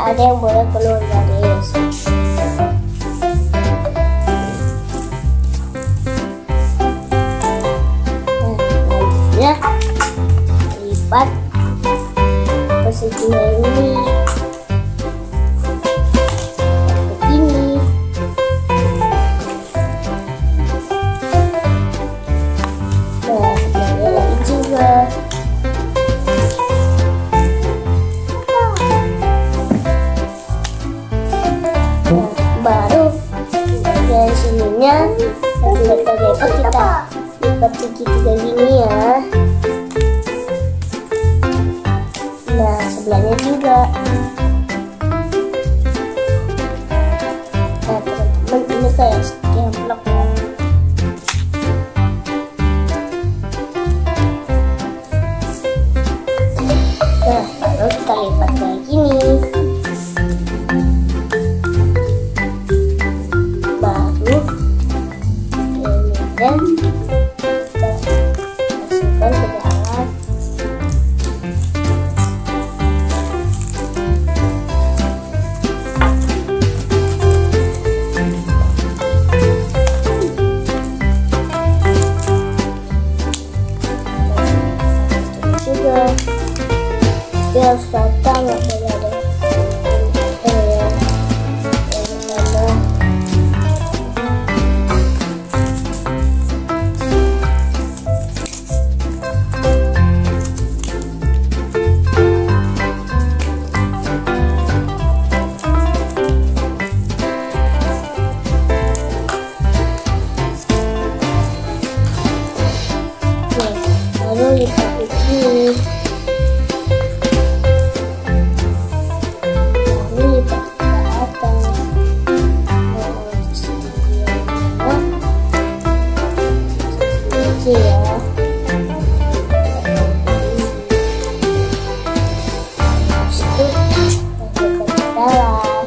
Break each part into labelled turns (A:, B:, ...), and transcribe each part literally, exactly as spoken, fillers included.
A: ada yang boleh keluar garis. Nah, selanjutnya lipat posisinya ini begini. Nah, sebelahnya lagi juga. Nah, baru dari sininya lipat lipat kita lipat segitiga gini ya. Nah, sebelahnya juga. Nah, teman-teman, ini kayak skemplok ya. Nah, lalu kita lipat kayak gini. Baru kemudian kita masukkan ke dalam. Juga dia harus rata, nggak boleh ada eh, ya. Yang sama. Nah, lalu lipat begini. Ya, habis itu masukkan ke dalam.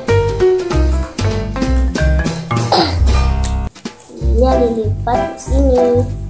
A: Ininya dilipat ke sini.